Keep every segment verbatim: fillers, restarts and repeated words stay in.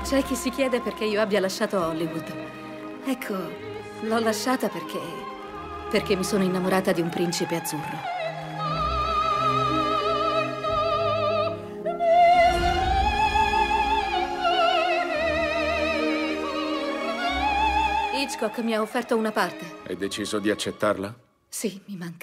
C'è chi si chiede perché io abbia lasciato Hollywood. Ecco, l'ho lasciata perché... perché mi sono innamorata di un principe azzurro. Hitchcock mi ha offerto una parte. Hai deciso di accettarla? Sì, mi manca.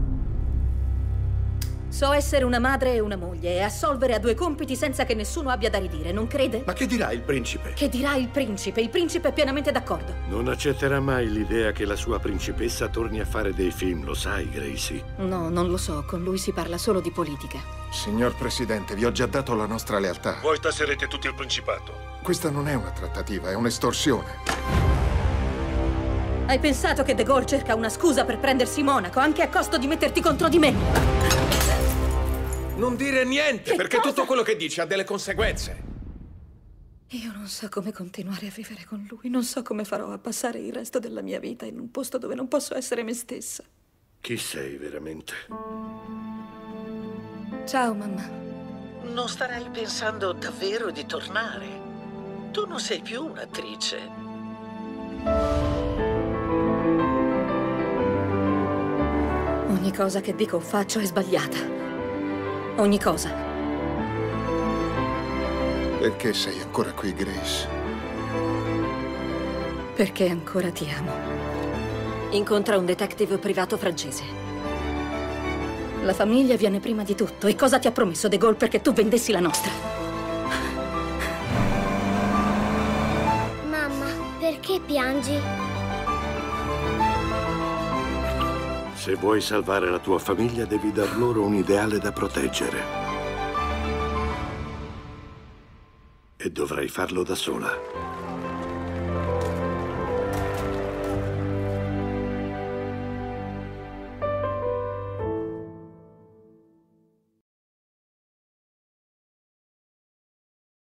So essere una madre e una moglie e assolvere a due compiti senza che nessuno abbia da ridire, non crede? Ma che dirà il principe? Che dirà il principe? Il principe è pienamente d'accordo. Non accetterà mai l'idea che la sua principessa torni a fare dei film, lo sai, Gracie? No, non lo so, con lui si parla solo di politica. Signor Presidente, vi ho già dato la nostra lealtà. Voi tasserete tutti il principato. Questa non è una trattativa, è un'estorsione. Hai pensato che De Gaulle cerca una scusa per prendersi Monaco, anche a costo di metterti contro di me? Non dire niente, Che perché cosa? tutto quello che dici ha delle conseguenze. Io non so come continuare a vivere con lui, non so come farò a passare il resto della mia vita in un posto dove non posso essere me stessa. Chi sei veramente? Ciao, mamma. Non starai pensando davvero di tornare? Tu non sei più un'attrice. Ogni cosa che dico o faccio è sbagliata. Ogni cosa. Perché sei ancora qui, Grace? Perché ancora ti amo. Incontra un detective privato francese. La famiglia viene prima di tutto. E cosa ti ha promesso De Gaulle perché tu vendessi la nostra? Mamma, perché piangi? Se vuoi salvare la tua famiglia, devi dar loro un ideale da proteggere. E dovrai farlo da sola.